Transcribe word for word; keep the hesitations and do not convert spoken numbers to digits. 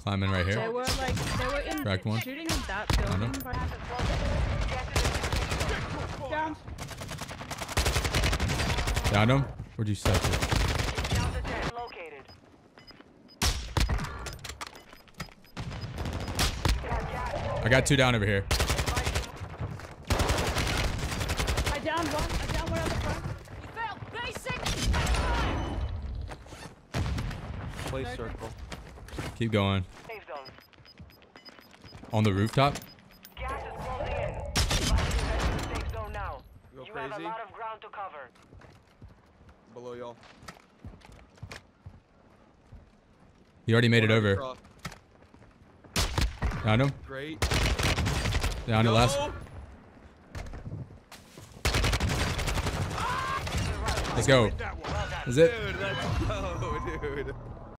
Climbing right here. They were like, they were in Cracked one. shooting in that building. Down. Downed him? Where'd you set it? I got two down over here. I downed one. I downed one on the front. You failed basic. Play circle. Keep going. On the rooftop? Gas is closing in. Safe zone now. Go You crazy. have a lot of ground to cover. Below y'all. He already made it One over. across. Downed him. Great. Down to No. last. Let's go. That's it. Dude, let's go, dude.